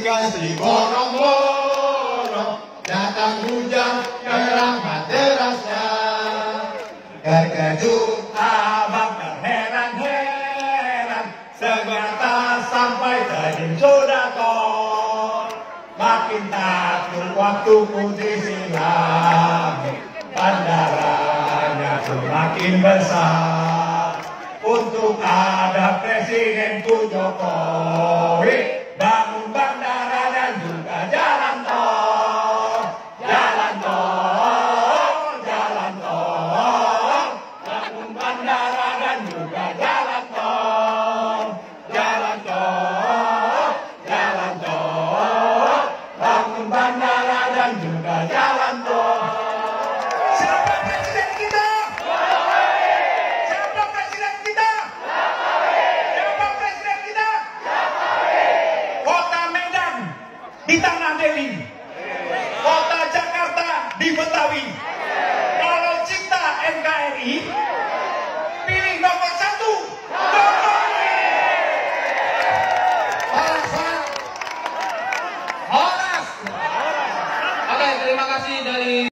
dikasih borong-borong, datang hujan rahmat derasnya. Terkejut abang terheran-heran, segera sampai tadi sudah kok. Makin takut waktu putih silam, bandaranya semakin besar. Untuk ada Presidenku Jokowi, bangun bandara dan juga jalan tol. Jalan tol, jalan tol. Bangun bandara dan juga jalan tol. Jalan tol, jalan tol. Bangun bandara dan juga jalan tol. Siapa presiden kita? Siapa presiden kita? Siapa presiden kita? Kota Medan di Tanah Dewi, Kota Jakarta di Betawi. Kalau cinta NKRI, pilih nomor 1, Jokowi. Horas. Oke, terima kasih dari